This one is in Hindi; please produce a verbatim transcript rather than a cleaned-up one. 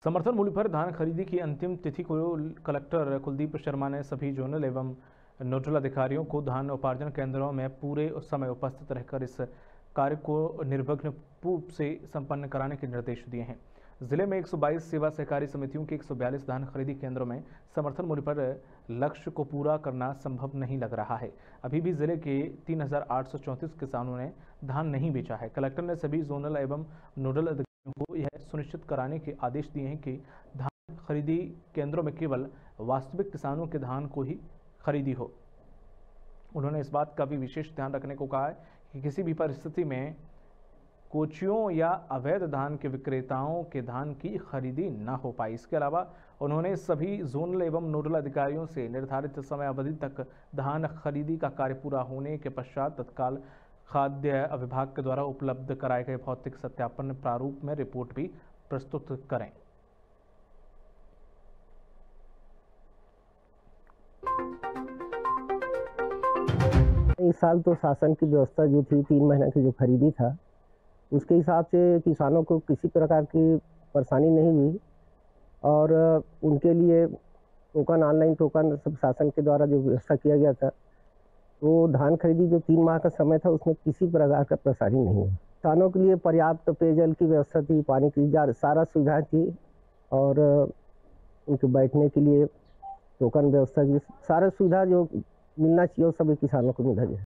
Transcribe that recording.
समर्थन मूल्य पर धान खरीदी की अंतिम तिथि को कलेक्टर कुलदीप शर्मा ने सभी जोनल एवं नोडल अधिकारियों को धान उपार्जन केंद्रों में पूरे समय उपस्थित रहकर इस कार्य को निर्विघ्न रूप से संपन्न कराने के निर्देश दिए हैं। जिले में एक सौ बाईस सेवा सहकारी समितियों के एक सौ बयालीस धान खरीदी केंद्रों में समर्थन मूल्य पर लक्ष्य को पूरा करना संभव नहीं लग रहा है। अभी भी जिले के तीन हजार आठ सौ चौंतीस किसानों ने धान नहीं बेचा है। कलेक्टर ने सभी जोनल एवं नोडल अधिकारियों को यह सुनिश्चित कराने के आदेश दिए हैं कि धान खरीदी केंद्रों में केवल वास्तविक किसानों के धान को ही खरीदी हो। उन्होंने इस बात का भी विशेष ध्यान रखने को कहा है कि किसी भी परिस्थिति में कोचियों या अवैध धान के विक्रेताओं के धान की खरीदी न हो पाए। इसके अलावा उन्होंने सभी जोनल एवं नोडल अधिकारियों से निर्धारित समय अवधि तक धान खरीदी का कार्य पूरा होने के पश्चात तत्काल खाद्य विभाग के द्वारा उपलब्ध कराए गए भौतिक सत्यापन प्रारूप में रिपोर्ट भी प्रस्तुत करें। इस साल तो शासन की व्यवस्था जो थी, तीन महीने की जो खरीदी था, उसके हिसाब से किसानों को किसी प्रकार की परेशानी नहीं हुई और उनके लिए टोकन, ऑनलाइन टोकन सब शासन के द्वारा जो व्यवस्था किया गया था, वो धान खरीदी जो तीन माह का समय था उसमें किसी प्रकार का परेशानी नहीं हुई। किसानों के लिए पर्याप्त पेयजल की व्यवस्था थी, पानी की सारा सुविधा थी और उनके बैठने के लिए टोकन व्यवस्था की सारा सुविधा जो मिलना चाहिए वो सभी किसानों को मिला है।